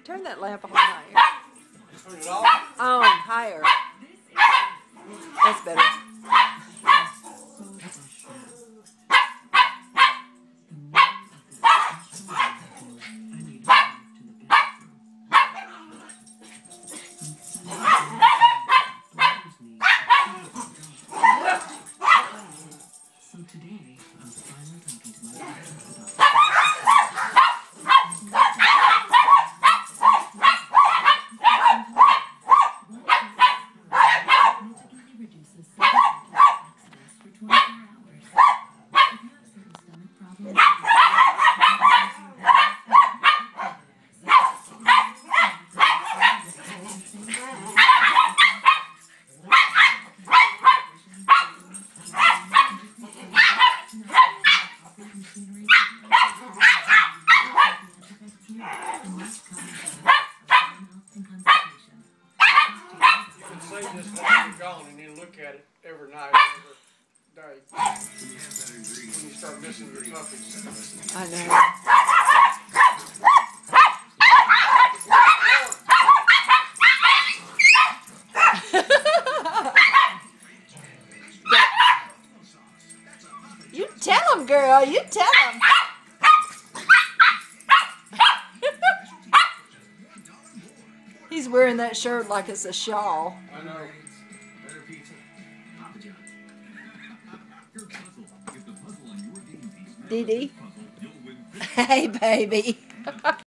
Turn that lamp on higher. Turn it off? On higher. That's better. So today, I'm finally talking to my doctor. Reduces accidents for 24 hours. If you have certain stomach problems, Save this while you're gone and then look at it every night, every day. When you start missing your puppies. I know. You tell him, girl. You tell him. He's wearing that shirt like it's a shawl. I know. Deedee. Hey, baby.